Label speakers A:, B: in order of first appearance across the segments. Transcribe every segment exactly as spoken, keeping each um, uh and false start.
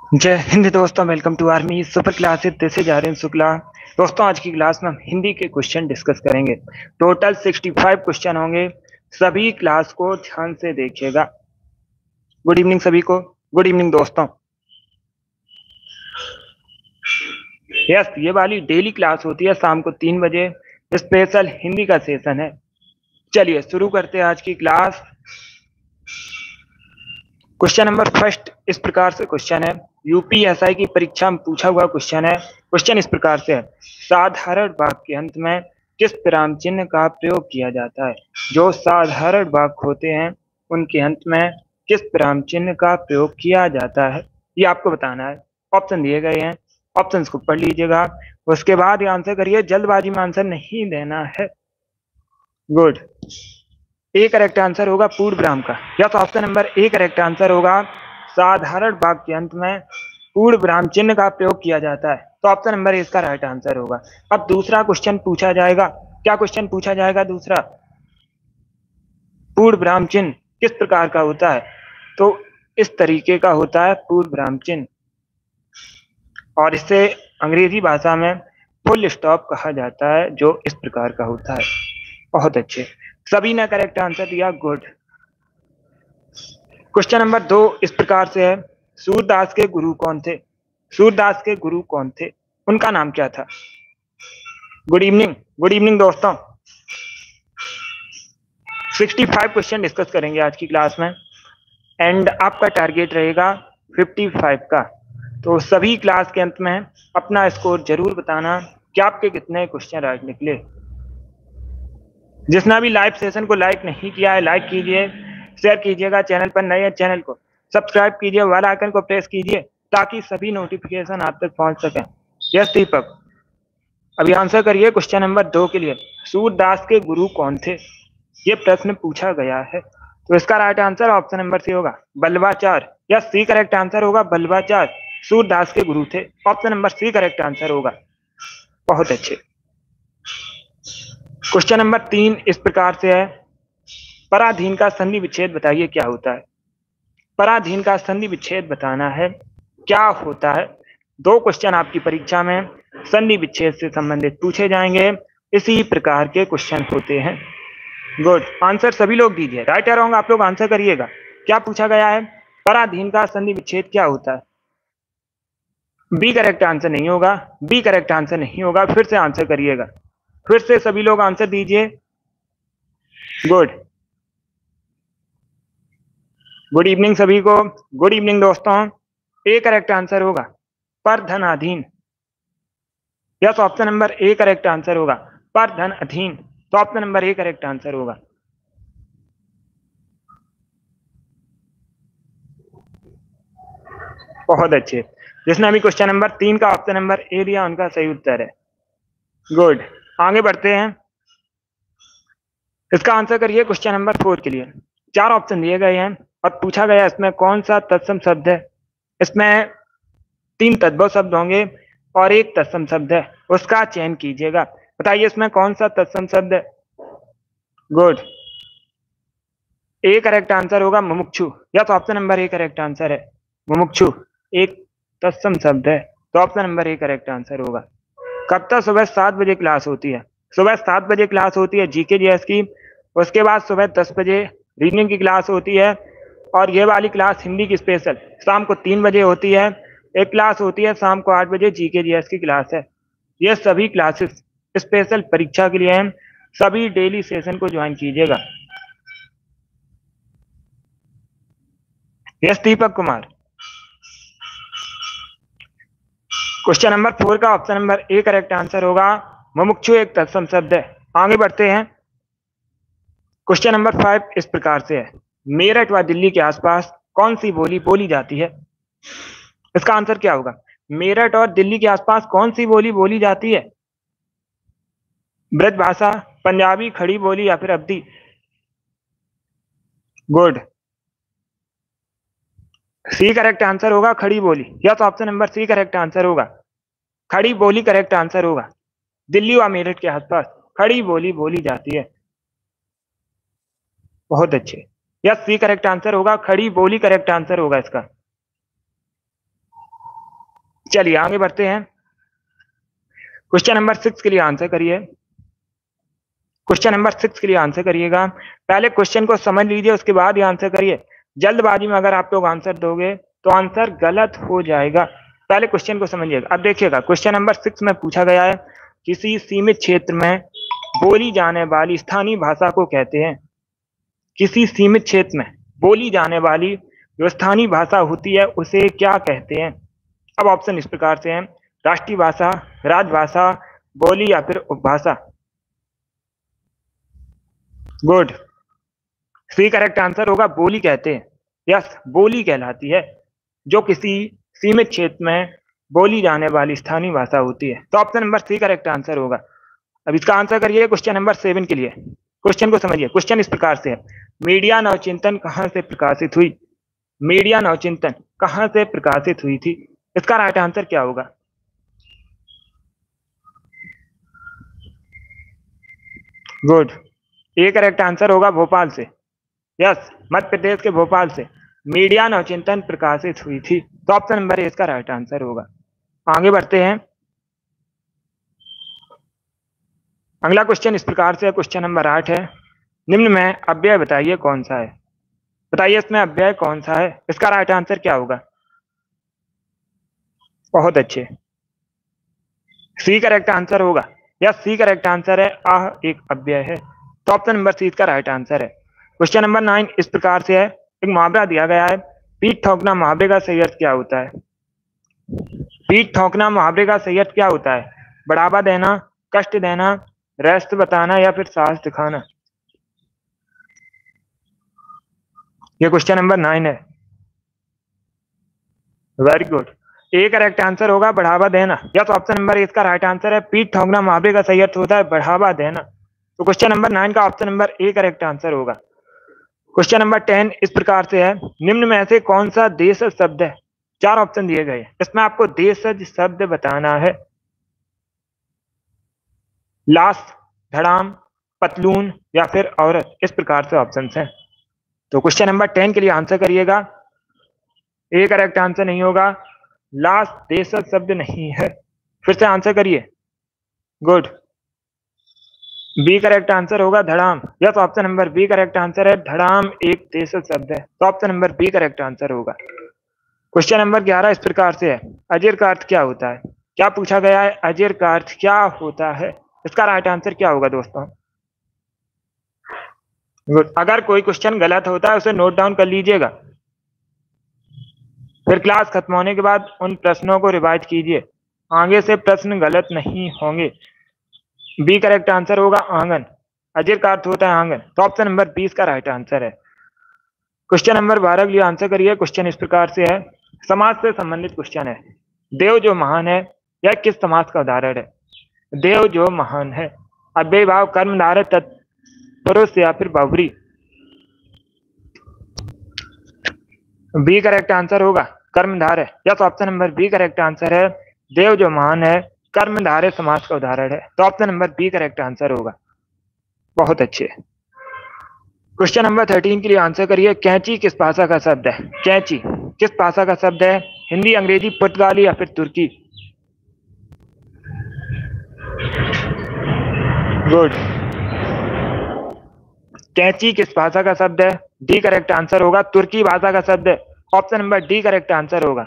A: जय हिंद दोस्तों, welcome to army super classes. This is Aryan Shukla. दोस्तों, आज की क्लास में हम हिंदी के क्वेश्चन डिस्कस करेंगे। टोटल पैंसठ क्वेश्चन होंगे। सभी क्लास को ध्यान से देखिएगा। गुड इवनिंग सभी को। गुड इवनिंग दोस्तों। यस, ये वाली डेली क्लास होती है शाम को तीन बजे। स्पेशल हिंदी का सेशन है। चलिए शुरू करते हैं आज की क्लास। क्वेश्चन नंबर फर्स्ट इस प्रकार से क्वेश्चन है, यूपीएसआई की परीक्षा में पूछा हुआ क्वेश्चन है। क्वेश्चन इस प्रकार से है, साधारण वाक्य के अंत में किस विराम चिन्ह का प्रयोग किया जाता है। जो साधारण वाक्य होते हैं उनके अंत में किस विराम चिन्ह का प्रयोग किया जाता है, ये आपको बताना है। ऑप्शन दिए गए हैं, ऑप्शंस को पढ़ लीजिएगा। उसके बाद ये आंसर करिए, जल्दबाजी में आंसर नहीं देना है। गुड। ए करेक्ट आंसर होगा पूर्ण विराम का। Yes, option number A correct answer होगा। साधारण वाक्य के अंत में पूर्ण विराम चिन्ह का प्रयोग किया जाता है, तो ऑप्शन नंबर ए इसका राइट आंसर होगा। अब दूसरा क्वेश्चन पूछा जाएगा। क्या क्वेश्चन पूछा जाएगा दूसरा? पूर्ण विराम चिन्ह किस प्रकार का होता है? तो इस तरीके का होता है पूर्ण विराम चिन्ह, और इसे अंग्रेजी भाषा में फुल स्टॉप कहा जाता है, जो इस प्रकार का होता है। बहुत अच्छे, सभी ने करेक्ट आंसर दिया। गुड। क्वेश्चन नंबर दो इस प्रकार से है, सूरदास के गुरु कौन थे? सूरदास के गुरु कौन थे? उनका नाम क्या था? Good evening. गुड इवनिंग दोस्तों। पैंसठ क्वेश्चन डिस्कस करेंगे आज की क्लास में, एंड आपका टारगेट रहेगा पचपन का। तो सभी क्लास के अंत में अपना स्कोर जरूर बताना कि आपके कितने क्वेश्चन राइट निकले। जिसने भी लाइव सेशन को लाइक नहीं किया है, लाइक कीजिए, शेयर कीजिएगा। चैनल पर नए हैं, चैनल को सब्सक्राइब कीजिए, बेल आइकन को प्रेस कीजिए ताकि सभी नोटिफिकेशन आप तक पहुंच सकें। यस दीपक, अभी आंसर करिए क्वेश्चन नंबर दो के लिए। सूरदास के गुरु कौन थे, ये प्रश्न पूछा गया है। तो इसका right answer option number C होगा, Vallabhacharya. Yes, C correct answer होगा, बल्लभाचार्य सूरदास के गुरु थे। Option number C correct answer होगा। बहुत अच्छे। क्वेश्चन नंबर तीन इस प्रकार से है, पराधीन का संधि विच्छेद बताइए क्या होता है। पराधीन का संधि विच्छेद बताना है, क्या होता है। दो क्वेश्चन आपकी परीक्षा में संधि विच्छेद से संबंधित पूछे जाएंगे। इसी प्रकार के क्वेश्चन होते हैं। गुड, आंसर सभी लोग दीजिए। राइट या रॉन्ग आप लोग आंसर करिएगा। क्या पूछा गया है? पराधीन का संधि विच्छेद क्या होता है? बी करेक्ट आंसर नहीं होगा, बी करेक्ट आंसर नहीं होगा। फिर से आंसर करिएगा, फिर से सभी लोग आंसर दीजिए। गुड। गुड इवनिंग सभी को। गुड इवनिंग दोस्तों। ए करेक्ट आंसर होगा पर धन अधीन। Yes, option number A correct answer होगा, पर धन अधीन। तो option number A correct answer होगा। बहुत अच्छे। जिसने अभी क्वेश्चन नंबर तीन का ऑप्शन नंबर ए दिया उनका सही उत्तर है। गुड, आगे बढ़ते हैं। इसका आंसर करिए क्वेश्चन नंबर फोर के लिए। चार ऑप्शन दिए गए हैं और पूछा गया इसमें कौन सा तत्सम शब्द है। इसमें तीन तद्भव शब्द होंगे और एक तत्सम शब्द है, उसका चयन कीजिएगा। बताइए इसमें कौन सा तत्सम शब्द है। गुड, ए करेक्ट आंसर होगा मुमुक्षु। या तो option number A correct answer है, मुमुक्षु एक तत्सम शब्द है। तो option number A correct answer होगा। कब तक? सुबह सात बजे क्लास होती है। सुबह सात बजे क्लास होती है जीके जीएस की। उसके बाद सुबह दस बजे रीजनिंग की क्लास होती है, और ये वाली क्लास हिंदी की स्पेशल शाम को तीन बजे होती है। एक क्लास होती है शाम को आठ बजे, जीके जीएस की क्लास है। ये सभी क्लासेस स्पेशल परीक्षा के लिए हैं। सभी डेली सेशन को ज्वाइन कीजिएगा। Yes Deepak Kumar. Question number four का option number A correct answer होगा, मुमुक्षु एक तत्सम शब्द है। आगे बढ़ते हैं। क्वेश्चन नंबर फाइव इस प्रकार से है, मेरठ व दिल्ली के आसपास कौन सी बोली बोली जाती है। इसका आंसर क्या होगा? मेरठ और दिल्ली के आसपास कौन सी बोली बोली जाती है? ब्रज भाषा, पंजाबी, खड़ी बोली या फिर Awadhi? Good, C correct answer होगा, खड़ी बोली। या तो option number C correct answer होगा, खड़ी बोली करेक्ट आंसर होगा। दिल्ली व मेरठ के आसपास खड़ी बोली बोली जाती है। बहुत अच्छे। यस, सी करेक्ट आंसर होगा, खड़ी बोली करेक्ट आंसर होगा इसका। चलिए आगे बढ़ते हैं। क्वेश्चन नंबर सिक्स के लिए आंसर करिए। क्वेश्चन नंबर सिक्स के लिए आंसर करिएगा। पहले क्वेश्चन को समझ लीजिए, उसके बाद ही आंसर करिए। जल्दबाजी में अगर आप लोग आंसर दोगे तो आंसर गलत हो जाएगा। पहले क्वेश्चन को समझिएगा। अब देखिएगा, क्वेश्चन नंबर सिक्स में पूछा गया है, किसी सीमित क्षेत्र में बोली जाने वाली स्थानीय भाषा को कहते हैं। किसी सीमित क्षेत्र में बोली जाने वाली जो स्थानीय भाषा होती है उसे क्या कहते हैं। अब ऑप्शन इस प्रकार से हैं, राष्ट्रीय भाषा, राजभाषा, बोली या फिर उपभाषा। गुड, सी करेक्ट आंसर होगा, बोली कहते हैं। यस, बोली कहलाती है जो किसी सीमित क्षेत्र में बोली जाने वाली स्थानीय भाषा होती है। तो option number C correct answer होगा। अब इसका आंसर करिए क्वेश्चन नंबर सेवन के लिए। क्वेश्चन को समझिए। क्वेश्चन इस प्रकार से है, मीडिया नवचिंतन कहां से प्रकाशित हुई। मीडिया नवचिंतन कहां से प्रकाशित हुई थी। इसका राइट आंसर क्या होगा। गुड, ए करेक्ट आंसर होगा, भोपाल से। यस, मध्य प्रदेश के भोपाल से मीडिया नवचिंतन प्रकाशित हुई थी। तो ऑप्शन नंबर ए इसका राइट आंसर होगा। आगे बढ़ते हैं। अगला क्वेश्चन इस प्रकार से है, क्वेश्चन नंबर आठ है, निम्न में अव्यय बताइए कौन सा है। बताइए इसमें अव्यय कौन सा है। इसका राइट आंसर क्या होगा। बहुत अच्छे, सी करेक्ट आंसर होगा। या सी करेक्ट आंसर है, आह एक अव्यय है। तो ऑप्शन नंबर सी इसका राइट आंसर है। क्वेश्चन नंबर नाइन इस प्रकार से है, एक मुहावरा दिया गया है, पीठ ठोकना मुहावरे का सही अर्थ क्या होता है। पीठ ठोकना मुहावरे का सही अर्थ क्या होता है। बढ़ावा देना, कष्ट देना, रेस्ट बताना या फिर साहस दिखाना। ये क्वेश्चन नंबर नाइन है। Very good, A correct answer होगा, बढ़ावा देना। या तो ऑप्शन नंबर इसका राइट आंसर है, पीठ ठोकना मुहावरे का सही अर्थ होता है बढ़ावा देना। तो क्वेश्चन नंबर नाइन का option number A correct answer होगा। क्वेश्चन नंबर टेन इस प्रकार से है, निम्न में से कौन सा देशज शब्द है। चार ऑप्शन दिए गए हैं, इसमें आपको देशज शब्द बताना है। लाश, धड़ाम, पतलून या फिर औरत। इस प्रकार से ऑप्शन हैं। तो क्वेश्चन नंबर टेन के लिए आंसर करिएगा। ए करेक्ट आंसर नहीं होगा, लाश देशज शब्द नहीं है। फिर से आंसर करिए। गुड, बी करेक्ट आंसर होगा, धड़ाम। Yes, option number B correct answer है, धड़ाम एक देशज शब्द है। तो option number B correct answer होगा। क्वेश्चन नंबर ग्यारह इस प्रकार से है, अजेर का अर्थ क्या होता है। क्या पूछा गया है, अजेर का अर्थ क्या होता है। इसका राइट आंसर क्या होगा दोस्तों। गुड, अगर कोई क्वेश्चन गलत होता है उसे नोट डाउन कर लीजिएगा, फिर क्लास खत्म होने के बाद उन प्रश्नों को रिवाइज कीजिए, आगे से प्रश्न गलत नहीं होंगे। बी करेक्ट आंसर होगा, आंगन। अजेर का अर्थ होता है आंगन। तो ऑप्शन नंबर बीस का राइट आंसर है। क्वेश्चन नंबर बारह के लिए आंसर करिए। क्वेश्चन इस प्रकार से है, समाज से संबंधित क्वेश्चन है, देव जो महान है यह किस समाज का उदाहरण है। देव जो महान है, अव्यय भाव, कर्मधारय, तत्पुरुष या फिर बहुब्री। बी करेक्ट आंसर होगा, कर्मधारय। या तो option number B correct answer है, देव जो महान है कर्मधारय समाज का उदाहरण है। तो option number B correct answer होगा। बहुत अच्छे। क्वेश्चन नंबर थर्टीन के लिए आंसर करिए, कैंची किस भाषा का शब्द है। कैंची किस भाषा का शब्द है, हिंदी, अंग्रेजी, पुर्तगाली या फिर तुर्की। गुड, कैंची किस भाषा का शब्द है। डी करेक्ट आंसर होगा, तुर्की भाषा का शब्द है। Option number D correct answer होगा।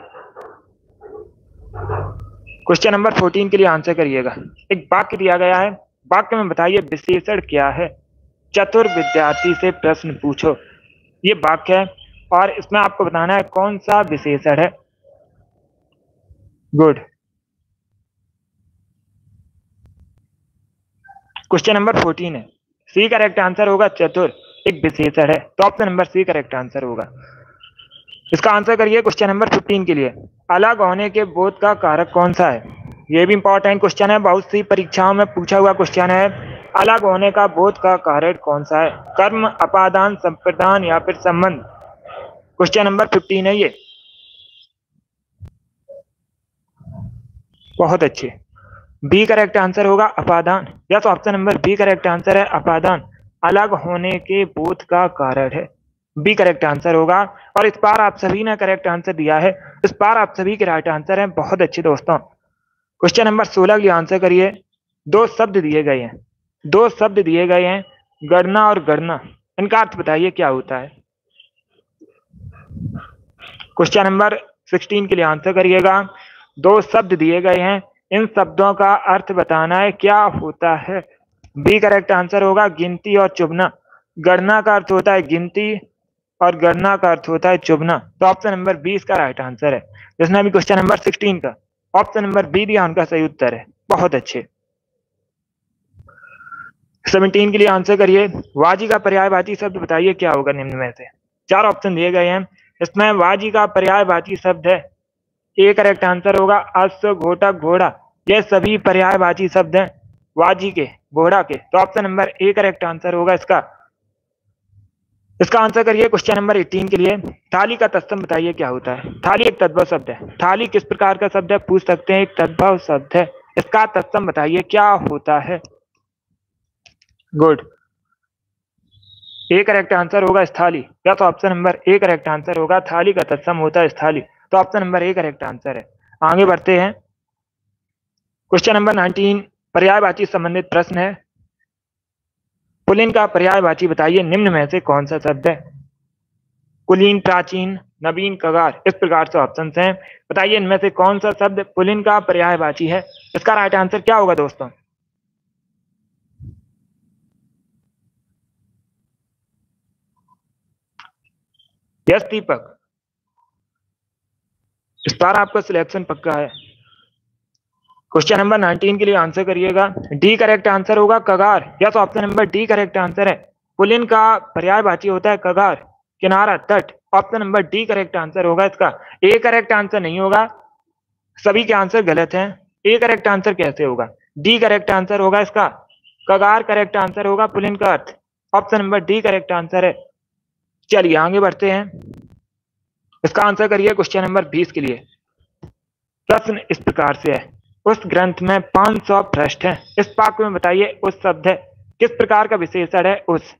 A: क्वेश्चन नंबर फोर्टीन के लिए आंसर करिएगा, एक वाक्य दिया गया है, वाक्य में बताइए विशेषण क्या है। चतुर विद्यार्थी से प्रश्न पूछो, ये वाक्य है और इसमें आपको बताना है कौन सा विशेषण है। गुड, क्वेश्चन नंबर फोर्टीन है, सी करेक्ट आंसर होगा, चतुर एक विशेषण है। तो option number C correct answer होगा। इसका आंसर करिए क्वेश्चन नंबर फिफ्टीन के लिए, अलग होने के बोध का कारक कौन सा है। यह भी इंपॉर्टेंट क्वेश्चन है, बहुत सी परीक्षाओं में पूछा हुआ क्वेश्चन है। अलग होने का बोध का कारक कौन सा है, कर्म, अपादान, संप्रदान या फिर संबंध। क्वेश्चन नंबर फिफ्टीन है ये। बहुत अच्छे, बी करेक्ट आंसर होगा, अपादान। या तो option number B correct answer है, अपादान अलग होने के बोध का कारण है। बी करेक्ट आंसर होगा। और इस बार आप सभी ने करेक्ट आंसर दिया है, इस बार आप सभी के राइट आंसर हैं। बहुत अच्छे दोस्तों। क्वेश्चन नंबर सोलह के लिए आंसर करिए। दो शब्द दिए गए हैं, दो शब्द दिए गए हैं, गणना और गणना, इनका अर्थ बताइए क्या होता है। क्वेश्चन नंबर सोलह के लिए आंसर करिएगा। दो शब्द दिए गए हैं, इन शब्दों का अर्थ बताना है क्या होता है। बी करेक्ट आंसर होगा गिनती और चुभना। गणना का अर्थ होता है गिनती और गणना का अर्थ होता है चुभना। तो ऑप्शन नंबर बी इसका राइट आंसर है। जिसने अभी क्वेश्चन नंबर सोलह का ऑप्शन नंबर बी दिया उनका सही उत्तर है। बहुत अच्छे। सत्रह के लिए आंसर करिए। वाजी का पर्यायवाची शब्द बताइए क्या होगा निम्न में से। चार ऑप्शन दिए गए हैं, इसमें वाजी का पर्यायवाची शब्द है। ए करेक्ट आंसर होगा अश्व, घोटक, घोड़ा। ये सभी पर्यायवाची शब्द हैं वाजी के, घोड़ा के। तो option number A correct answer होगा इसका। इसका आंसर करिए क्वेश्चन नंबर अठारह के लिए। थाली का तत्सम बताइए क्या होता है। थाली एक तद्भव शब्द है। थाली किस प्रकार का शब्द है पूछ सकते हैं, एक तद्भव शब्द है। इसका तत्सम बताइए क्या होता है। गुड। ए करेक्ट आंसर होगा स्थाली। या तो option number A correct answer होगा, थाली का तत्सम होता है स्थाली। तो option number A correct answer है। आगे बढ़ते हैं। क्वेश्चन नंबर उन्नीस पर्यायवाची संबंधित प्रश्न है। पुल्लिंग का पर्यायवाची बताइए निम्न में से कौन सा शब्द है। कुलीन, प्राचीन, नवीन, कगार, इस प्रकार से ऑप्शन हैं। बताइए इनमें से कौन सा शब्द पुल्लिंग का पर्यायवाची है। इसका राइट आंसर क्या होगा दोस्तों। यस दीपक, इस बार आपका सिलेक्शन पक्का है। क्वेश्चन नंबर उन्नीस के लिए आंसर करिएगा। डी करेक्ट आंसर होगा कगार। या तो option number D correct answer है। पुल्लिंग का पर्यायवाची होता है कगार, किनारा, तट। Option number D correct answer होगा इसका। ए करेक्ट आंसर नहीं होगा, सभी के आंसर गलत हैं। ए करेक्ट आंसर कैसे होगा। डी करेक्ट आंसर होगा इसका। कगार करेक्ट आंसर होगा, पुल्लिंग का अर्थ। Option number D correct answer है। चलिए आगे बढ़ते हैं। इसका आंसर करिए क्वेश्चन नंबर बीस के लिए। प्रश्न इस प्रकार से है। उस ग्रंथ में पांच सौ पृष्ठ हैं। इस वाक्य में बताइए उस शब्द है किस प्रकार का विशेषण है उस।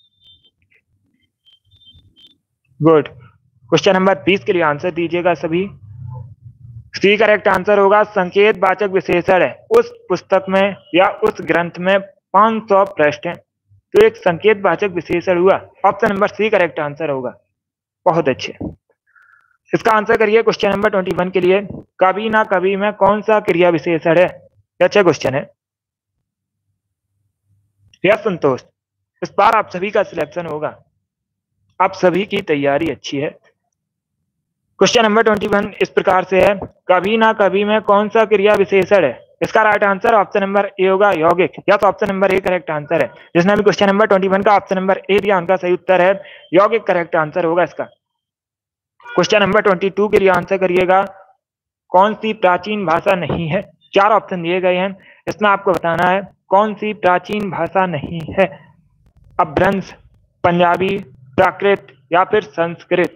A: गुड। क्वेश्चन नंबर बीस के लिए आंसर दीजिएगा सभी। सी करेक्ट आंसर होगा संकेत वाचक विशेषण है। उस पुस्तक में या उस ग्रंथ में पांच सौ पृष्ठ हैं, तो एक संकेत वाचक विशेषण हुआ। Option number C correct answer होगा। बहुत अच्छे। इसका आंसर करिए क्वेश्चन नंबर इक्कीस के लिए। कभी ना कभी में कौन सा क्रिया विशेषण है। अच्छा क्वेश्चन है। यस संतोष, इस बार आप सभी का सिलेक्शन होगा। आप सभी की तैयारी अच्छी है। क्वेश्चन नंबर इक्कीस इस प्रकार से है। कभी ना कभी में कौन सा क्रिया विशेषण है। इसका right answer option number A होगा यौगिक। या तो option number A correct answer है। जिसने भी क्वेश्चन नंबर इक्कीस का ऑप्शन नंबर ए दिया उनका सही उत्तर है यौगिक करेक्ट आंसर होगा इसका। क्वेश्चन नंबर बाईस के लिए आंसर करिएगा। कौन सी प्राचीन भाषा नहीं है। चार ऑप्शन दिए गए हैं, इसमें आपको बताना है कौन सी प्राचीन भाषा नहीं है। अपभ्रंश, पंजाबी, प्राकृत या फिर संस्कृत।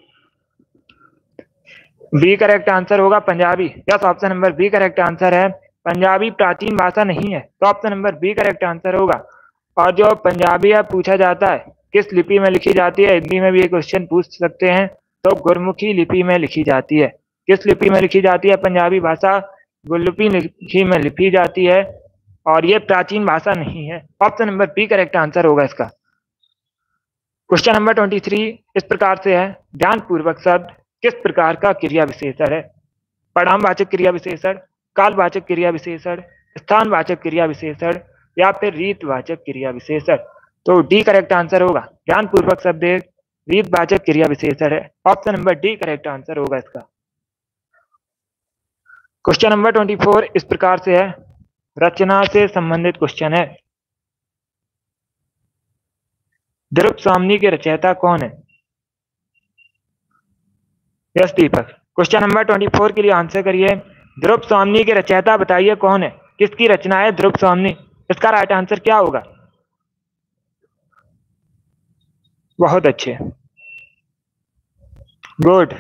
A: बी करेक्ट आंसर होगा Punjabi. Yes, option number B correct answer है। पंजाबी प्राचीन भाषा नहीं है, तो option number B correct answer होगा। और जो पंजाबी है पूछा जाता है किस लिपि में लिखी जाती है। हिंदी में भी ये क्वेश्चन पूछ सकते हैं, तो गुरमुखी लिपि में लिखी जाती है। किस लिपि में लिखी जाती है पंजाबी भाषा। गुरमुखी लिपि में लिखी जाती है और ये प्राचीन भाषा नहीं है। Option number B correct answer होगा इसका। क्वेश्चन नंबर तेईस इस प्रकार से है। ध्यानपूर्वक शब्द किस प्रकार का क्रिया विशेषण है। परिणामवाचक क्रिया विशेषण, कालवाचक क्रिया विशेषण, स्थानवाचक क्रिया विशेषण या फिर रीतवाचक क्रिया विशेषण। तो डी करेक्ट आंसर होगा। ध्यानपूर्वक शब्द रीतवाचक क्रिया विशेषण है। Option number D correct answer होगा इसका। क्वेश्चन नंबर चौबीस इस प्रकार से है। रचना से संबंधित क्वेश्चन है। द्रुपदावली के रचयिता कौन है। यस दीपक, क्वेश्चन नंबर चौबीस के लिए आंसर करिए। द्रुपदावली के रचयिता बताइए कौन है, किसकी रचना है द्रुपदावली। इसका राइट आंसर क्या होगा। बहुत अच्छे, गुड।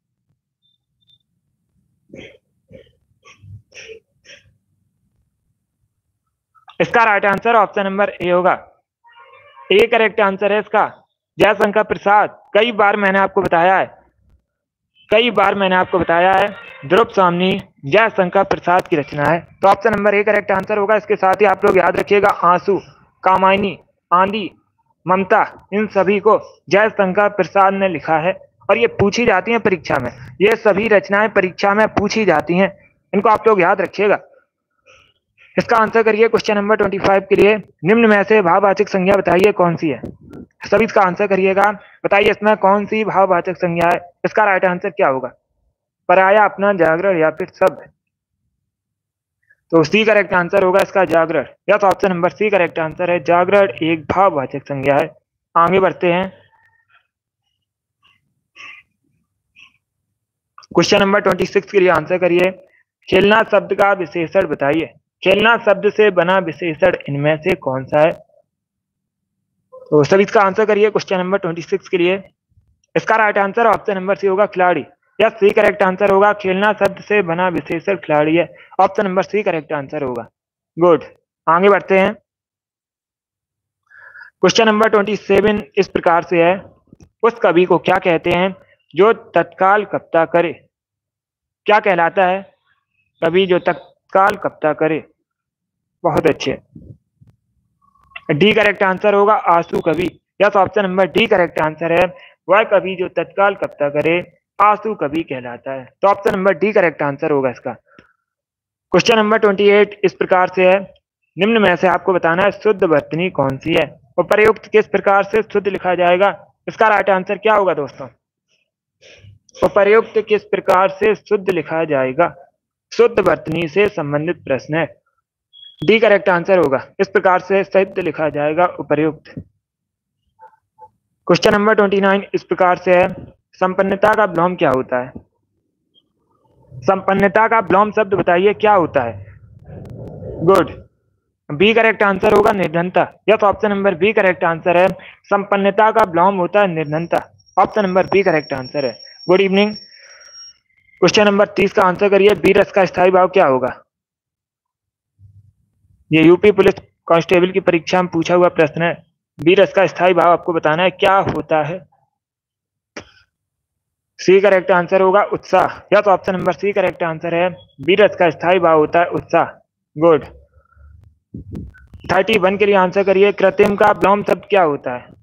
A: इसका right answer option number A होगा। ए करेक्ट आंसर है इसका। जयशंकर प्रसाद, कई बार मैंने आपको बताया है कई बार मैंने आपको बताया है ध्रुव स्वामी जयशंकर प्रसाद की रचना है। तो option number A correct answer होगा। इसके साथ ही आप लोग याद रखिएगा आंसू, कामायनी, आंधी, ममता, इन सभी को जयशंकर प्रसाद ने लिखा है और ये पूछी जाती हैं परीक्षा में। ये सभी रचनाएं परीक्षा में पूछी जाती हैं, इनको आप लोग याद रखिएगा। इसका आंसर करिए क्वेश्चन नंबर ट्वेंटी फाइव के लिए। निम्न में से भाववाचक संज्ञा बताइए कौन सी है। सभी इसका आंसर करिएगा। बताइए इसमें कौन सी भाववाचक संज्ञा है। इसका राइट आंसर क्या होगा? पराया, अपना, जागरण या फिर शब्द। तो सी करेक्ट आंसर होगा इसका जागरण। या तो option number C correct answer है, जागरण एक भाववाचक संज्ञा है। आगे बढ़ते हैं। क्वेश्चन नंबर ट्वेंटी सिक्स के लिए आंसर करिए। खेलना शब्द का विशेषण बताइए। खेलना शब्द से बना विशेषण इनमें से कौन सा है? तो सभी इसका आंसर करिए क्वेश्चन नंबर ट्वेंटी सिक्स के लिए। इसका right answer option number C होगा, खिलाड़ी। या सी करेक्ट आंसर होगा, खेलना शब्द से बना विशेषण खिलाड़ी है। Option number C correct answer होगा। गुड, आगे बढ़ते हैं। क्वेश्चन नंबर ट्वेंटी सेवन इस प्रकार से है। उस कवि को क्या कहते हैं जो तत्काल कविता करे? क्या कहलाता है कवि जो तत्काल कविता करे? बहुत अच्छे, डी करेक्ट आंसर होगा, आंसू कवि। या तो option number D correct answer है। वह कवि जो तत्काल कविता करे आंसू कवि कहलाता है। तो option number D correct answer होगा इसका। क्वेश्चन नंबर ट्वेंटी एट इस प्रकार से है। निम्न में से आपको बताना है शुद्ध वर्तनी कौन सी है। उपर्युक्त किस प्रकार से शुद्ध लिखा जाएगा? इसका राइट आंसर क्या होगा दोस्तों? उपर्युक्त किस प्रकार से शुद्ध लिखा जाएगा? शुद्ध वर्तनी से संबंधित प्रश्न है। डी करेक्ट आंसर होगा। इस प्रकार से शुद्ध लिखा जाएगा उपर्युक्त। क्वेश्चन नंबर ट्वेंटी नाइन इस प्रकार से है। संपन्नता का विलोम क्या होता है? संपन्नता का विलोम शब्द बताइए क्या होता है? गुड, बी करेक्ट आंसर होगा, निर्धनता। या तो option number B correct answer है। संपन्नता का विलोम होता है निर्धनता। Option number B correct answer है। Good evening. क्वेश्चन नंबर तीस का आंसर करिए। बी रस का स्थायी भाव क्या होगा? ये यूपी पुलिस कांस्टेबल की परीक्षा में पूछा हुआ प्रश्न है। बी रस का स्थायी भाव आपको बताना है क्या होता है। सी करेक्ट आंसर होगा, उत्साह। या तो option number C correct answer है। बी रस का स्थायी भाव होता है उत्साह। गुड, थर्टी वन के लिए आंसर करिए। कृत्रिम का विलोम शब्द क्या होता है?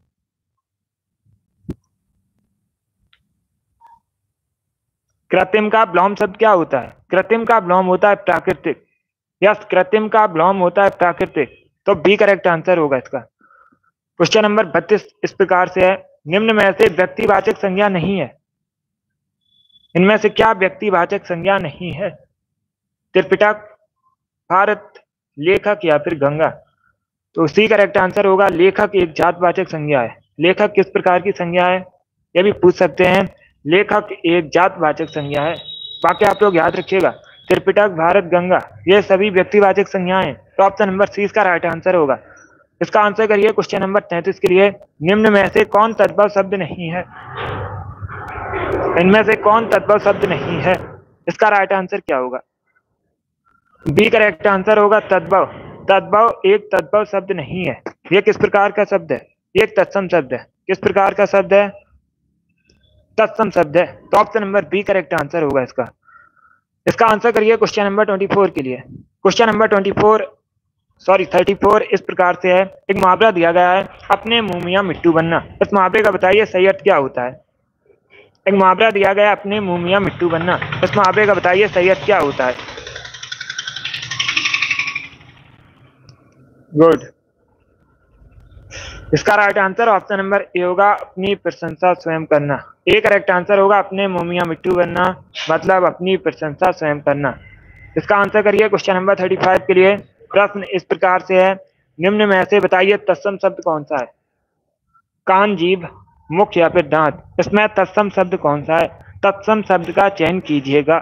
A: कृत्रिम का विलोम शब्द क्या होता है? कृत्रिम का विलोम होता है प्राकृतिक। यस, कृत्रिम का विलोम होता है प्राकृतिक। तो बी करेक्ट आंसर होगा इसका। क्वेश्चन नंबर बत्तीस इस प्रकार से है। निम्न में से व्यक्तिवाचक संज्ञा नहीं है। इनमें से क्या व्यक्तिवाचक संज्ञा नहीं है? त्रिपिटक, भारत, लेखक या फिर गंगा। तो सी करेक्ट आंसर होगा। लेखक एक जातवाचक संज्ञा है। लेखक किस प्रकार की संज्ञा है यह भी पूछ सकते हैं। लेखक एक जातवाचक संज्ञा है। बाकी आप लोग याद रखिएगा, त्रिपिटक, भारत, गंगा ये सभी व्यक्तिवाचक संज्ञाएं। तो ऑप्शन नंबर सी इसका राइट आंसर होगा। इसका आंसर करिए क्वेश्चन नंबर तैंतीस के लिए। निम्न में से कौन तद्भव शब्द नहीं है? इनमें से कौन तद्भव शब्द नहीं है? इसका राइट आंसर क्या होगा? बी करेक्ट आंसर होगा, तद्भव। तद्भव एक तद्भव शब्द नहीं है। यह किस प्रकार का शब्द है? ये एक तत्सम शब्द है। किस प्रकार का शब्द है? तत्सम शब्द है। तो option number B correct answer होगा इसका। इसका आंसर करिए क्वेश्चन नंबर ट्वेंटी फोर के लिए। Question number twenty four sorry thirty four इस प्रकार से है। एक मुहावरा दिया गया है, अपने मुंह मियां मिट्टू बनना। इस मुहावरे का बताइए सही अर्थ क्या होता है? एक मुहावरा दिया गया है, अपने मुंह मियां मिट्टू बनना। इस मुहावरे का बताइए सही अर्थ क्या होता है? गुड, इसका right answer option number A होगा, अपनी प्रशंसा स्वयं करना। ए करेक्ट आंसर होगा, अपने मुंह मियां मिट्टू बनना मतलब अपनी प्रशंसा स्वयं करना। इसका आंसर करिए क्वेश्चन नंबर थर्टी फाइव के लिए। प्रश्न इस प्रकार से है। निम्न में से बताइए तत्सम शब्द कौन सा है? कान, जीभ, मुख या फिर दांत। इसमें तत्सम शब्द कौन सा है? तत्सम शब्द का चयन कीजिएगा।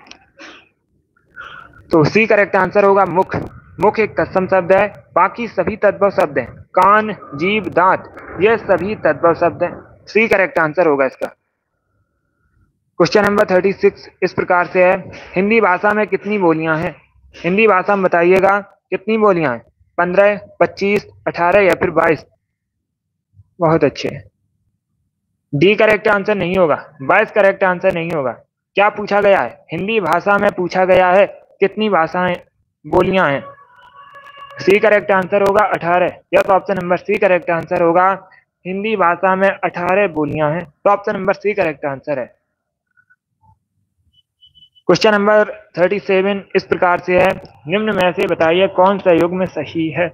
A: तो सी करेक्ट आंसर होगा, मुख। मुख एक तत्सम शब्द है। बाकी सभी तद्भव शब्द हैं। कान, जीभ, दांत ये सभी तद्भव शब्द हैं। सी करेक्ट आंसर होगा इसका। क्वेश्चन नंबर थर्टी सिक्स इस प्रकार से है। हिंदी भाषा में कितनी बोलियां हैं? हिंदी भाषा में बताइएगा कितनी बोलियां हैं? पंद्रह, पच्चीस, अठारह या फिर बाईस। बहुत अच्छे, डी करेक्ट आंसर नहीं होगा, बाईस करेक्ट आंसर नहीं होगा। क्या पूछा गया है? हिंदी भाषा में पूछा गया है कितनी भाषाएं बोलियां हैं? सी करेक्ट आंसर होगा अठारह। Yes, option number C correct answer होगा। हिंदी भाषा में अठारह बोलियां हैं, तो option number C correct answer है। क्वेश्चन नंबर थर्टी सेवन इस प्रकार से है, निम्न में से बताइए कौन सा युग्म में सही है?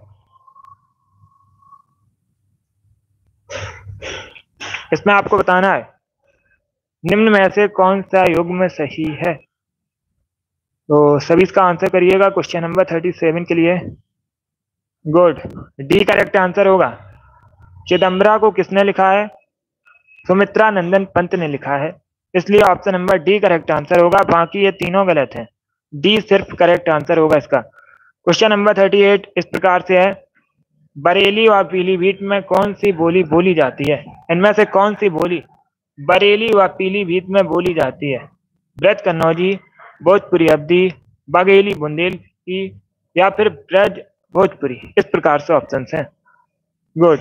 A: इसमें आपको बताना है निम्न में से कौन सा युग्म में सही है। तो सभी इसका आंसर करिएगा क्वेश्चन नंबर थर्टी सेवन के लिए। गुड, डी करेक्ट आंसर होगा। चिदम्बरा को किसने लिखा है? सुमित्रा नंदन पंत ने लिखा है, इसलिए option number D correct answer होगा। बाकी ये तीनों गलत हैं, डी सिर्फ करेक्ट आंसर होगा इसका। क्वेश्चन नंबर थर्टी एट इस प्रकार से है, बरेली और पीलीभीत में कौन सी बोली बोली जाती है? इनमें से कौन सी बोली बरेली व पीलीभीत में बोली जाती है? ब्रज कन्नौजी, भोजपुरी अवधी, बघेली बुंदेलखंडी या फिर ब्रज भोजपुरी? इस प्रकार से ऑप्शन हैं। गुड,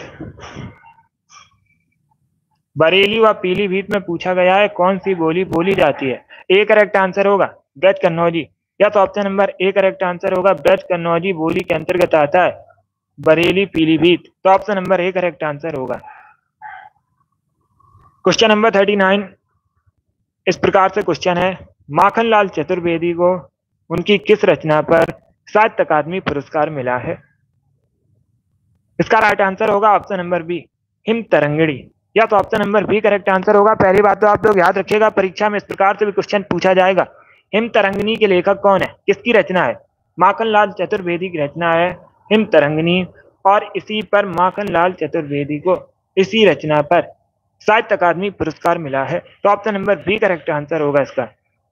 A: बरेली व पीलीभीत में पूछा गया है कौन सी बोली बोली जाती है? ए करेक्ट आंसर होगा ब्रज कन्नौजी। या तो option number A correct answer होगा, ब्रज कन्नौजी बोली के अंतर्गत आता है बरेली पीलीभीत, तो option number A correct answer होगा। क्वेश्चन नंबर थर्टी नाइन इस प्रकार से क्वेश्चन है, माखनलाल चतुर्वेदी को उनकी किस रचना पर साहित्य अकादमी पुरस्कार मिला है? इसका राइट आंसर होगा option number B, Him Tarangini. या तो option number B correct answer होगा। पहली बात तो आप लोग याद रखिएगा, परीक्षा में इस प्रकार से भी क्वेश्चन पूछा जाएगा, हिम तरंगिणी के लेखक कौन है, किसकी रचना है? माखनलाल चतुर्वेदी की रचना है हिम तरंगिणी, और इसी पर माखनलाल चतुर्वेदी को इसी रचना पर साहित्य अकादमी पुरस्कार मिला है, तो option number B correct answer होगा इसका।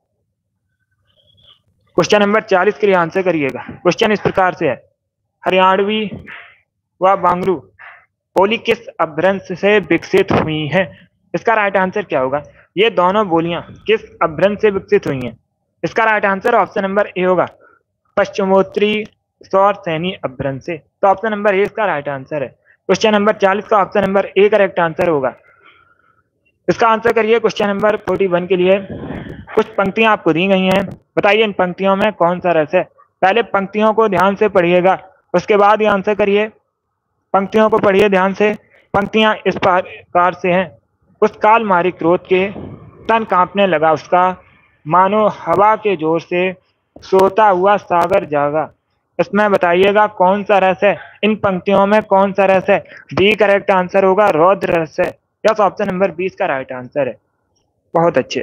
A: क्वेश्चन नंबर चालीस के लिए आंसर करिएगा। क्वेश्चन इस प्रकार से है, हरियाणवी व बांगरू बोली किस अपभ्रंश से विकसित हुई है? इसका राइट आंसर क्या होगा? ये दोनों बोलियां किस अपभ्रंश से विकसित हुई हैं? इसका right answer option number A होगा, पश्चिमोत्तरी सौर सैनी अपभ्रंश से, तो ऑप्शन नंबर ए इसका राइट आंसर है। क्वेश्चन नंबर चालीस का option number A correct answer होगा। इसका आंसर करिए क्वेश्चन नंबर फोर्टी वन के लिए। कुछ पंक्तियां आपको दी गई हैं, बताइए इन पंक्तियों में कौन सा रस है? पहले पंक्तियों को ध्यान से पढ़िएगा, उसके बाद ये आंसर करिए। पंक्तियों को पढ़िए ध्यान से। पंक्तियां इस प्रकार से हैं, उस काल मारी क्रोध के तन कांपने लगा उसका, मानो हवा के जोर से सोता हुआ सागर जागा। इसमें बताइएगा कौन सा रस है, इन पंक्तियों में कौन सा रस है? बी करेक्ट आंसर होगा, रौद्र रस है। यस, ऑप्शन नंबर बीस का राइट आंसर है। बहुत अच्छे,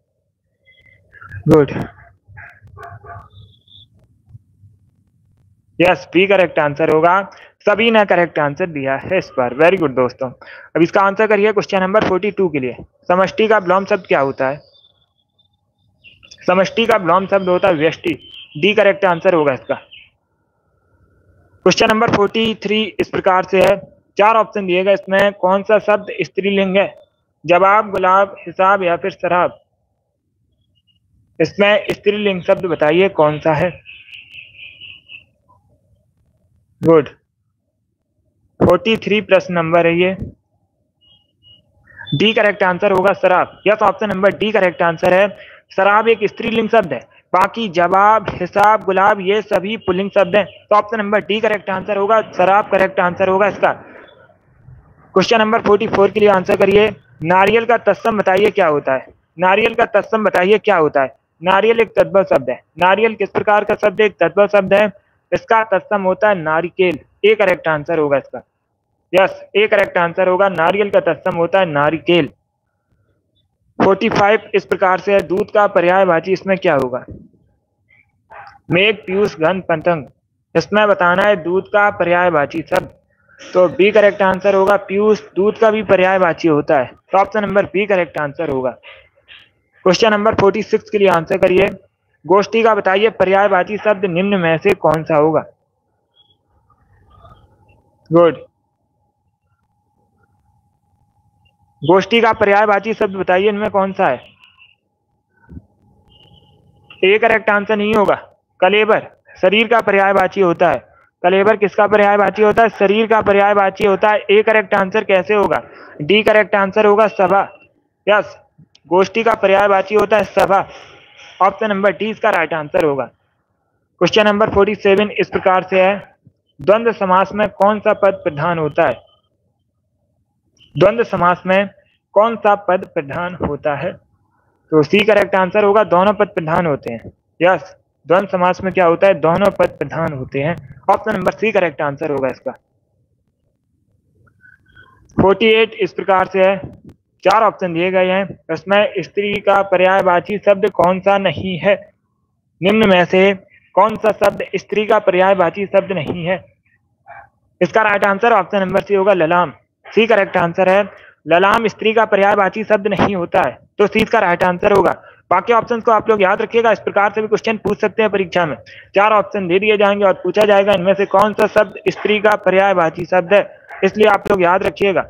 A: good, yes B correct answer होगा। सभी ने करेक्ट आंसर दिया है इस बार, वेरी गुड दोस्तों। अब इसका आंसर करिए क्वेश्चन नंबर फोर्टी टू के लिए। समष्टि का विलोम शब्द क्या होता है? समष्टि का विलोम शब्द होता है व्यष्टि, डी करेक्ट आंसर होगा इसका। क्वेश्चन नंबर फोर्टी थ्री इस प्रकार से है, चार ऑप्शन दिए गए, इसमें कौन सा शब्द स्त्रीलिंग है? जवाब, गुलाब, हिसाब या फिर शराब? इसमें स्त्रीलिंग शब्द बताइए कौन सा है? गुड, फोर्टी थ्री प्रश्न नंबर है ये, डी करेक्ट आंसर होगा शराब। Yes, option number D correct answer है। शराब एक स्त्रीलिंग शब्द है, बाकी जवाब, हिसाब, गुलाब ये सभी पुल्लिंग शब्द हैं, तो option number D correct answer होगा, शराब करेक्ट आंसर होगा इसका। क्वेश्चन नंबर फोर्टी फोर के लिए आंसर करिए, नारियल का तत्सम बताइए क्या होता है? नारियल का तत्सम बताइए क्या होता है? नारियल एक तद्भव शब्द है। नारियल किस प्रकार का शब्द है? एक तद्भव शब्द है, इसका तत्सम होता है नारिकेल। ए करेक्ट आंसर होगा इसका। यस, ए करेक्ट आंसर होगा, नारियल का तत्सम होता है नारिकेल। फोर्टी फाइव इस प्रकार से है, दूध का पर्यायवाची इसमें क्या होगा? मेघ, पीयूष, घन, पतंग, इसमें बताना है दूध का पर्यायवाची शब्द, तो बी करेक्ट आंसर होगा। पीयूष दूध का भी पर्यायवाची होता है, तो option number B correct answer होगा। क्वेश्चन नंबर फोर्टी सिक्स के लिए आंसर करिए, गोष्ठी का बताइए पर्यायवाची शब्द निम्न में से कौन सा होगा? गुड, गोष्ठी का पर्यायवाची शब्द बताइए इनमें कौन सा है? ए करेक्ट आंसर नहीं होगा, कलेबर शरीर का पर्यायवाची होता है। कलेबर किसका पर्यायवाची होता है? शरीर का पर्यायवाची होता है। ए करेक्ट आंसर कैसे होगा? डी करेक्ट आंसर होगा, सभा। यस, गोष्ठी का पर्यायवाची होता है सभा। ऑप्शन नंबर डी इसका राइट आंसर होगा। क्वेश्चन नंबर सैंतालीस इस प्रकार से है, द्वंद्व समास में कौन सा पद प्रधान होता है? द्वंद्व समास में कौन सा पद प्रधान होता है? तो सी करेक्ट आंसर होगा, दोनों पद प्रधान होते हैं। यस, द्वंद्व समास में क्या होता है? दोनों पद प्रधान होते हैं। Option number C correct answer होगा इसका। अड़तालीस इस प्रकार से है, चार ऑप्शन दिए गए हैं, इसमें स्त्री का पर्यायवाची शब्द कौन सा नहीं है? निम्न में से कौन सा शब्द स्त्री का पर्यायवाची शब्द नहीं है? इसका right answer option number C होगा, ललाम। सी करेक्ट आंसर है, ललाम स्त्री का पर्यायवाची शब्द नहीं होता है, तो सी इसका राइट आंसर होगा। बाकी ऑप्शंस को आप लोग याद रखिएगा, इस प्रकार से भी क्वेश्चन पूछ सकते हैं परीक्षा में। चार ऑप्शन दे दिए जाएंगे और पूछा जाएगा इनमें से कौन सा शब्द स्त्री का पर्यायवाची शब्द है, इसलिए आप लोग याद रखिएगा।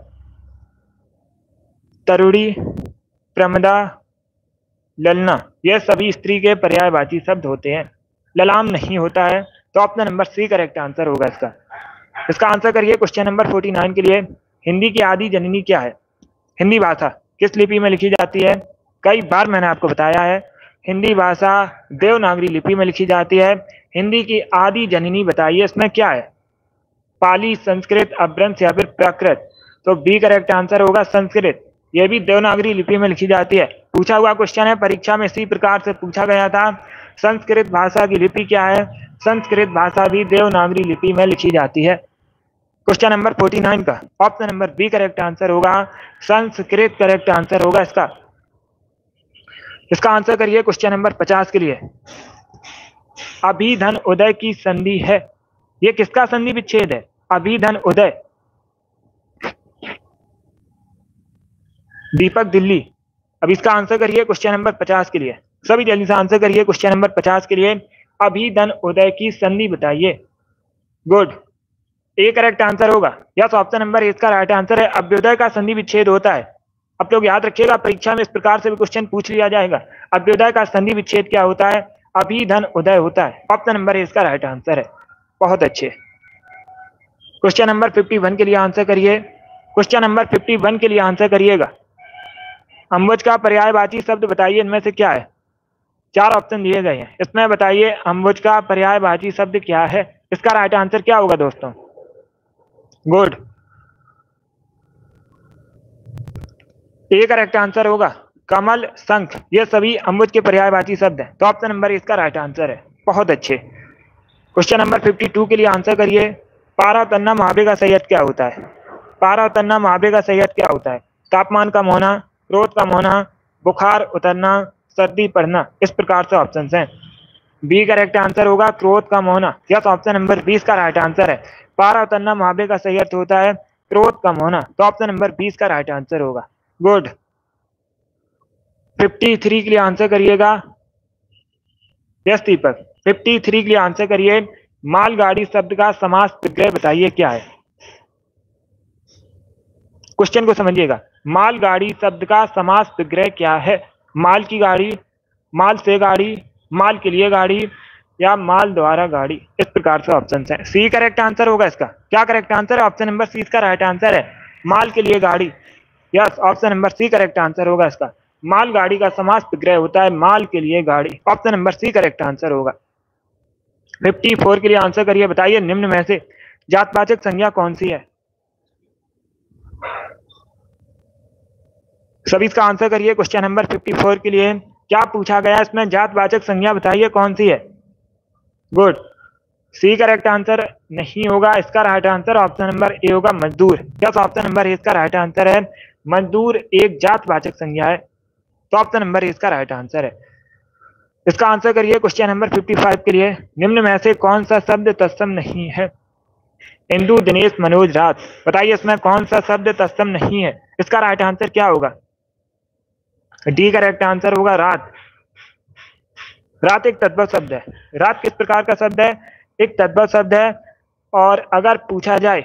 A: तरुणी, प्रमदा, ललना, ये सभी स्त्री के पर्यायवाची शब्द होते हैं, ललाम नहीं होता है, तो option number C correct answer होगा इसका। इसका आंसर करिए क्वेश्चन नंबर उनचास के लिए, हिंदी की आदि जननी क्या है? हिंदी भाषा किस लिपि में लिखी जाती है? कई बार मैंने आपको बताया है, हिंदी भाषा देवनागरी लिपि में लिखी जाती है। हिंदी की आदि जननी बताइए, इसमें क्या है? पाली, संस्कृत, अपभ्रंश या फिर प्राकृत? तो बी करेक्ट आंसर होगा, संस्कृत। यह भी देवनागरी लिपि में लिखी जाती है। पूछा हुआ क्वेश्चन है, परीक्षा में इसी प्रकार से पूछा गया था, संस्कृत भाषा की लिपि क्या है? संस्कृत भाषा भी देवनागरी लिपि में लिखी जाती है। क्वेश्चन नंबर उनचास का option number B correct answer होगा, संस्कृत करेक्ट आंसर होगा इसका। इसका आंसर करिए क्वेश्चन नंबर पचास के लिए, अभिधन उदय की संधि है, ये किसका संधि विच्छेद है? अभिधन उदय। दीपक दिल्ली। अब इसका आंसर करिए क्वेश्चन नंबर पचास के लिए, सभी जल्दी से आंसर करिए क्वेश्चन नंबर पचास के लिए, अभिधन उदय की संधि बताइए। गुड, ए करेक्ट आंसर होगा। यस, ऑप्शन नंबर इसका राइट आंसर है, अभ्युदय का संधि विच्छेद होता है। आप लोग याद रखिएगा, परीक्षा में इस प्रकार से भी क्वेश्चन पूछ लिया जाएगा, अभ्युदय का संधि विच्छेद क्या होता है? अभिधन उदय होता है। ऑप्शन नंबर इसका राइट आंसर है। बहुत अच्छे। क्वेश्चन नंबर इक्यावन के लिए आंसर करिए, क्वेश्चन नंबर इक्यावन के लिए आंसर करिएगा, अम्बुज का पर्यायवाची शब्द बताइए, इनमें से क्या है? चार ऑप्शन दिए गए हैं, इसमें बताइए अम्बुज का पर्यायवाची शब्द क्या है? इसका राइट आंसर क्या होगा दोस्तों? गुड, ए करेक्ट आंसर होगा, कमल, शंख, ये सभी अम्बुज के पर्यायवाची शब्द हैं, तो ऑप्शन नंबर इसका राइट आंसर है। बहुत अच्छे। क्वेश्चन नंबर बावन के लिए आंसर करिए, पारा उतरना मुहावरे का सही अर्थ क्या होता है? पारा उतरना मुहावरे का सही अर्थ क्या होता है? तापमान कम होना, क्रोध कम होना, बुखार उतरना, सर्दी पड़ना, इस प्रकार से ऑप्शन हैं। बी करेक्ट आंसर होगा, क्रोध कम होना। यस, ऑप्शन नंबर बीस का राइट आंसर है, पारा उतरना मुहावरे का सही अर्थ होता है क्रोध कम होना, तो ऑप्शन नंबर बीस का राइट आंसर होगा। गुड। तिरेपन के लिए आंसर करिएगा। यस दीपक, तिरेपन के लिए आंसर करिए, मालगाड़ी शब्द का समास विग्रह बताइए क्या है? क्वेश्चन को समझिएगा, मालगाड़ी शब्द का समास विग्रह क्या है? माल की गाड़ी, माल से गाड़ी, माल के लिए गाड़ी, या माल द्वारा गाड़ी, इस प्रकार से ऑप्शन हैं। सी करेक्ट आंसर होगा इसका। क्या करेक्ट आंसर है? ऑप्शन नंबर सी इसका राइट आंसर है, माल के लिए गाड़ी। Yes, option number C correct answer होगा इसका। माल गाड़ी का समास विग्रह होता है माल के लिए गाड़ी, option number C correct answer होगा। चौवन के लिए आंसर करिए, बताइए निम्न में से जातवाचक संज्ञा कौन सी है? सभी इसका आंसर करिए क्वेश्चन नंबर चौवन के लिए, क्या पूछा गया इसमें? जातवाचक संज्ञा बताइए कौन सी है? गुड, सी करेक्ट आंसर नहीं होगा, इसका right answer option number A होगा, मजदूर। यस, ऑप्शन नंबर ए इसका राइट आंसर है, मजदूर एक जातवाचक संज्ञा है, तो ऑप्शन नंबर ए इसका राइट आंसर है। इसका आंसर करिए क्वेश्चन नंबर पचपन के लिए, निम्न में से कौन सा शब्द तत्सम नहीं है? इंदु, दिनेश, मनोज, रात, बताइए इसमें कौन सा शब्द तत्सम नहीं है? इसका राइट आंसर क्या होगा? डी करेक्ट आंसर होगा, रात। रात एक तद्भव शब्द है। रात किस प्रकार का शब्द है? एक तद्भव शब्द है, और अगर पूछा जाए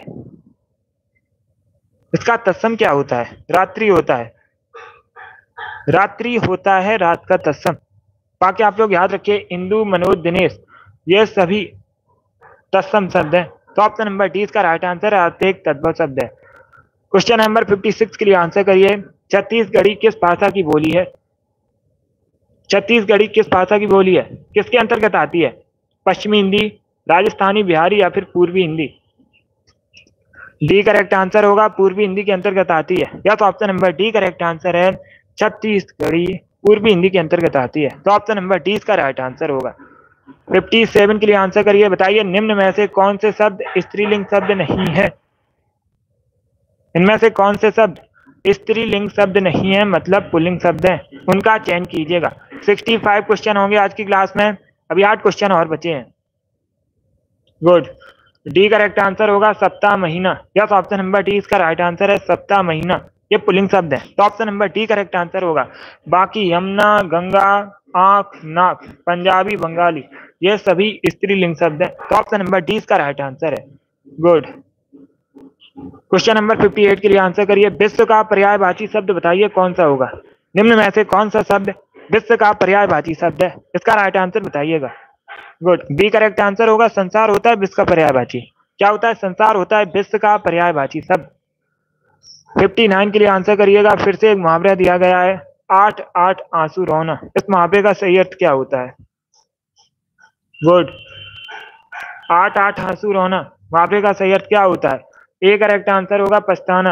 A: इसका तत्सम क्या होता है? रात्रि होता है, रात्रि होता है रात का तत्सम। बाकी आप लोग याद रखिए, इंदु, मनोज, दिनेश, ये सभी तत्सम शब्द हैं, तो ऑप्शन नंबर डी इसका राइट आंसर है, रात एक तद्भव शब्द है। क्वेश्चन नंबर छप्पन के लिए आंसर करिए, छत्तीसगढ़ी किस भाषा की बोली है? छत्तीसगढ़ी किस भाषा की बोली है? किसके अंतर्गत आती है? पश्चिमी हिंदी, राजस्थानी, बिहारी या फिर पूर्वी हिंदी? डी करेक्ट आंसर होगा, पूर्वी हिंदी के अंतर्गत आती है। या तो option number D correct answer है, छत्तीसगढ़ी पूर्वी हिंदी के अंतर्गत आती है। तो ऑप्शन नंबर डी इसका राइट आंसर होगा। सत्तावन के लिए आंसर करिए, बताइए निम्न में से कौन से शब्द स्त्रीलिंग शब्द नहीं है? इनमें से कौन से शब्द स्त्रीलिंग शब्द नहीं है, मतलब पुल्लिंग शब्द है, उनका चयन कीजिएगा। पैंसठ क्वेश्चन होंगे आज की क्लास में, अभी आठ क्वेश्चन और बचे हैं। गुड, डी करेक्ट आंसर होगा सप्ताह महीना। यस, ऑप्शन नंबर डी इसका राइट आंसर है, सप्ताह महीना ये पुल्लिंग शब्द है। तो option number D correct answer होगा। बाकी यमुना, गंगा, आंख, नाक, पंजाबी, बंगाली ये सभी स्त्रीलिंग शब्द है। तो ऑप्शन नंबर डी इसका राइट आंसर है। गुड, क्वेश्चन नंबर अट्ठावन के लिए आंसर करिए, विश्व का पर्यायवाची शब्द बताइए कौन सा होगा? निम्न में से कौन सा शब्द विश्व का पर्यायवाची शब्द है? इसका राइट आंसर बताइएगा। गुड, बी करेक्ट आंसर होगा, संसार होता है विश्व का पर्यायवाची। क्या होता है? संसार होता है विश्व का पर्यायवाची शब्द। उनसठ के लिए आंसर करिएगा। फिर से एक मुहावरा दिया गया है, आठ आठ आंसू रोना। इस मुहावरे का सही अर्थ क्या होता है? गुड, आठ आठ आंसू रोना मुहावरे का सही अर्थ क्या होता है? ए करेक्ट आंसर होगा, पछताना।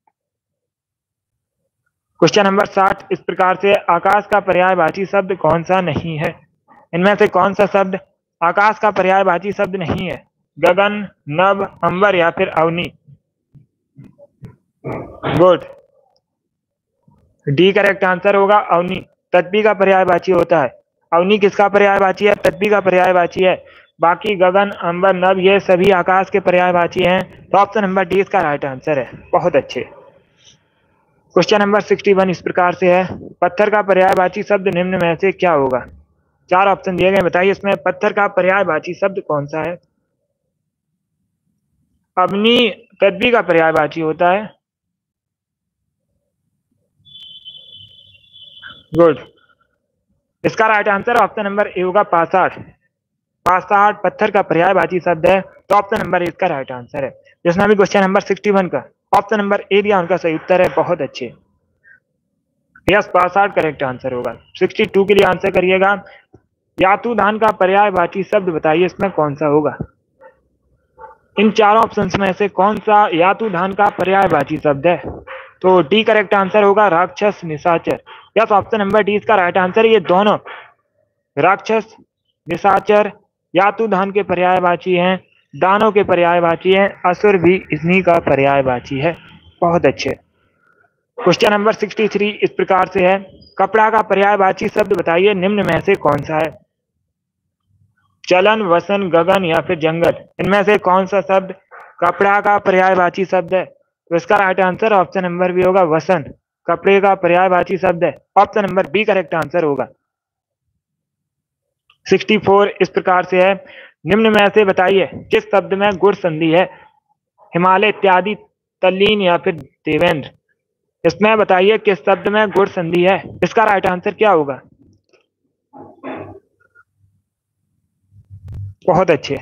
A: क्वेश्चन नंबर साठ इस प्रकार से, आकाश का पर्यायवाची शब्द कौन सा नहीं है? इनमें से कौन सा शब्द आकाश का पर्यायवाची शब्द नहीं है? गगन, नभ, अंबर या फिर अवनी? गुड, डी करेक्ट आंसर होगा, अवनी पृथ्वी का पर्यायवाची होता है। अवनी किसका पर्यायवाची है? पृथ्वी का पर्यायवाची है। बाकी गगन, अंबर, नभ ये सभी आकाश के पर्यायवाची हैं। तो ऑप्शन नंबर डी इसका राइट आंसर है। बहुत अच्छे। क्वेश्चन नंबर इकसठ इस प्रकार से है, पत्थर का पर्यायवाची शब्द निम्न में से क्या होगा? चार ऑप्शन दिए गए, बताइए इसमें पत्थर का पर्यायवाची शब्द कौन सा है? अवनी पृथ्वी का पर्यायवाची होता है। गुड, इसका right answer option number A होगा, पाषाण। पाषाण पत्थर का पर्यायवाची शब्द है। तो ऑप्शन नंबर ए इसका राइट आंसर है। जिसने भी क्वेश्चन नंबर इकसठ का ऑप्शन नंबर ए दिया उनका सही उत्तर है। बहुत अच्छे, यस पाषाण करेक्ट आंसर होगा। बासठ के लिए आंसर करिएगा, यातुधान का पर्यायवाची शब्द बताइए इसमें कौन सा होगा? इन चारों ऑप्शंस में से कौन सा यातुधान का पर्यायवाची शब्द है? तो डी करेक्ट आंसर होगा, राक्षस, निशाचर। यस, ऑप्शन नंबर डी इसका राइट आंसर है। ये दोनों राक्षस, निशाचर यातुधान के पर्यायवाची हैं, दानों के पर्यायवाची हैं, असुर भी इन्हीं का पर्यायवाची है। बहुत अच्छे। क्वेश्चन नंबर तिरसठ इस प्रकार से है, कपड़ा का पर्यायवाची शब्द बताइए निम्न में से कौन सा है? चलन, वसन, गगन या फिर जंगल? इनमें से कौन सा शब्द कपड़ा का पर्यायवाची शब्द है? तो इसका right answer option number B होगा, वसन कपड़े का पर्यायवाची शब्द है। Option number B correct answer होगा। चौंसठ इस प्रकार से है, निम्न में से बताइए किस शब्द में गुण संधि है? हिमालय, इत्यादि, तल्लीन या फिर देवेंद्र? इसमें बताइए किस शब्द में गुण संधि है? इसका राइट आंसर क्या होगा? बहुत अच्छे,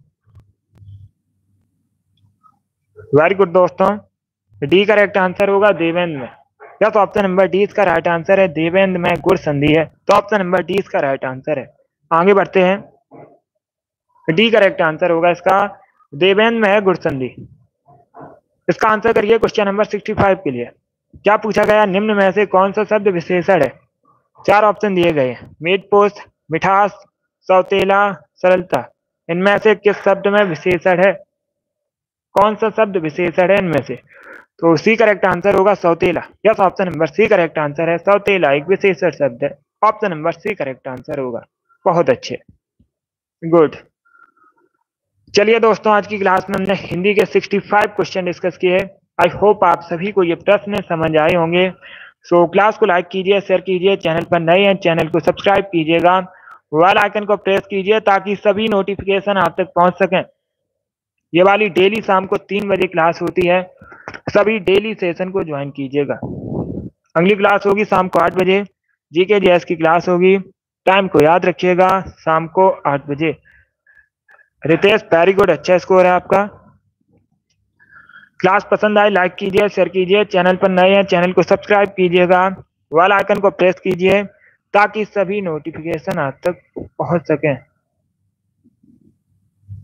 A: वेरी गुड दोस्तों, डी करेक्ट आंसर होगा, देवेंद्र में। यस, ऑप्शन नंबर डी इसका राइट आंसर है, देवेंद्र में गुण संधि है। तो ऑप्शन नंबर डी इसका राइट आंसर है। आगे बढ़ते हैं, डी करेक्ट आंसर होगा इसका, देवेंद्र में है गुण संधि। इसका आंसर करिए क्वेश्चन नंबर पैंसठ के लिए। क्या पूछा गया? निम्न में से कौन सा शब्द विशेषण है? चार ऑप्शन दिए गए हैं, मीठपोष, मिठास, सौतेला, सरलता। इनमें से किस शब्द में विशेषण है? कौन सा शब्द विशेषण है इनमें से? तो सी करेक्ट आंसर होगा, सौतेला। Yes, option number C correct answer है, सौतेला एक विशेषण शब्द है। Option number C correct answer होगा। बहुत अच्छे, गुड। चलिए दोस्तों, आज की क्लास में हमने हिंदी के पैंसठ क्वेश्चन डिस्कस किए। आई होप आप सभी को ये प्रश्न समझ आए होंगे। सो क्लास को लाइक कीजिए, शेयर कीजिए, चैनल पर नए हैं चैनल को सब्सक्राइब कीजिएगा, बेल आइकन को प्रेस कीजिए ताकि सभी नोटिफिकेशन आप तक पहुंच सकें। ये वाली डेली शाम को तीन बजे क्लास होती है, सभी डेली सेशन को ज्वाइन कीजिएगा। अगली क्लास होगी शाम को आठ बजे, जीके जीएस की क्लास होगी। टाइम को याद रखिएगा, शाम को आठ बजे। रितेश वेरी गुड, अच्छा स्कोर है आपका। क्लास पसंद आए लाइक कीजिए, शेयर कीजिए, चैनल पर नए हैं चैनल को सब्सक्राइब कीजिएगा, वाला आइकन को प्रेस कीजिए ताकि सभी नोटिफिकेशन आप तक पहुंच सके।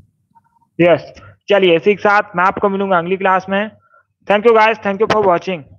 A: यस, चलिए इसी के साथ मैं आपको मिलूंगा अगली क्लास में। Thank you guys, thank you for watching.